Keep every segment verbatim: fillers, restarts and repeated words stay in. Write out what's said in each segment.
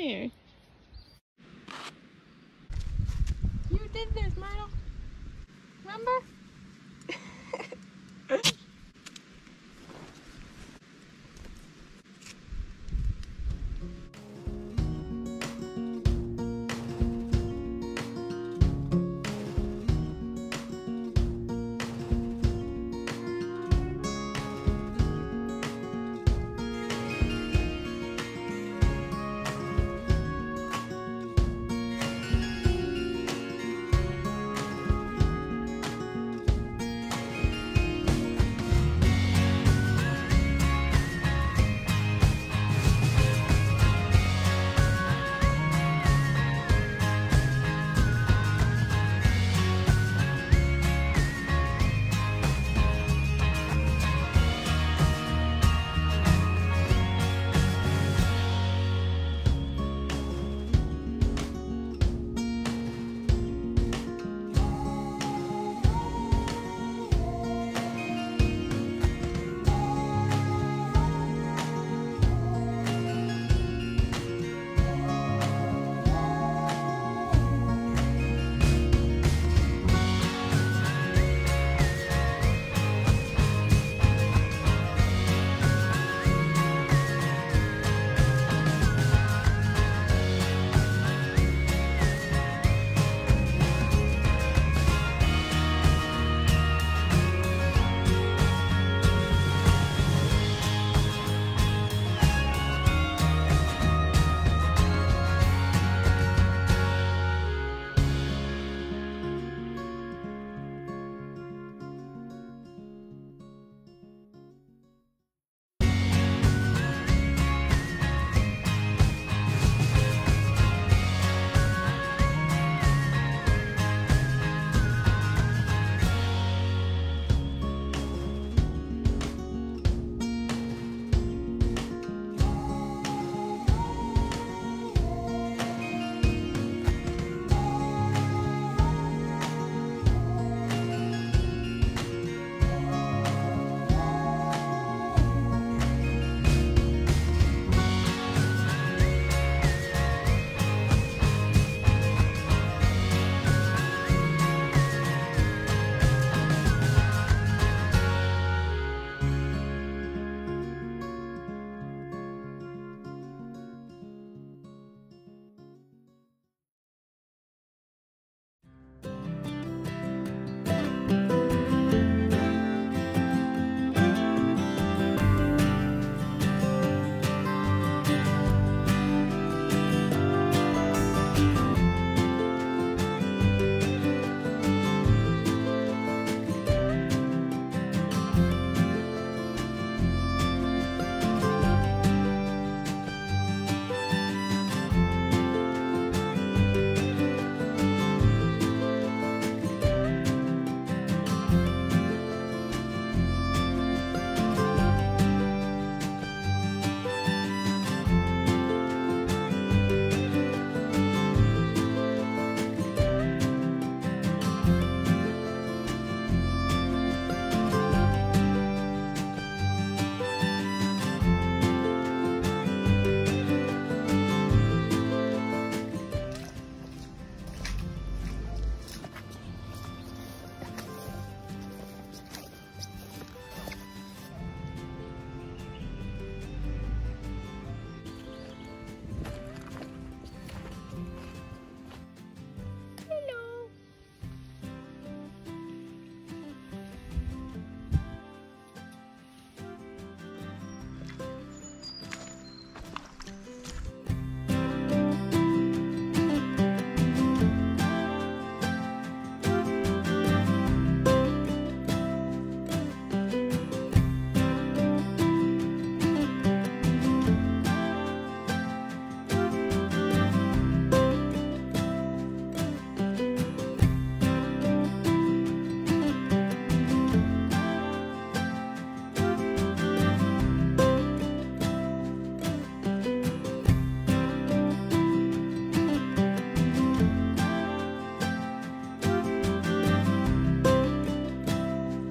there. You did this, Myrtle. Remember?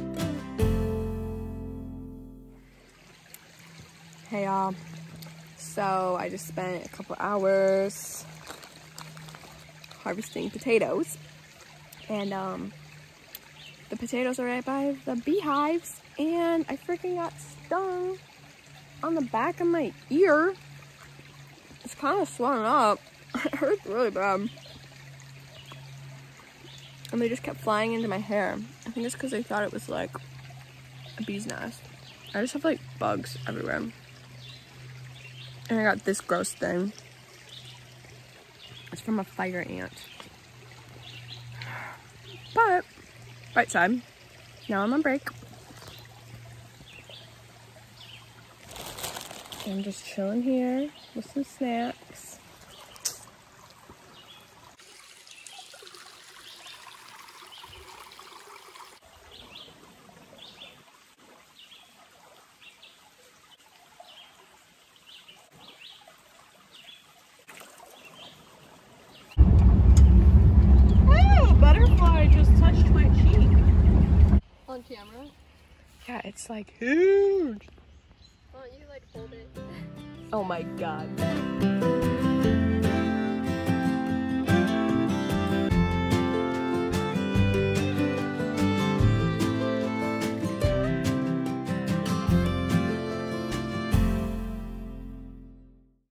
Hey y'all, So I just spent a couple hours harvesting potatoes. And um, the potatoes are right by the beehives. And I freaking got stung on the back of my ear. It's kind of swollen up. It hurts really bad. And they just kept flying into my hair. I think it's because they thought it was like a bee's nest. I just have like bugs everywhere. And I got this gross thing. It's from a fire ant. But, right side, now I'm on break. I'm just chilling here with some snacks. On camera? Yeah, it's like huge. Why don't you like hold it? Oh my god.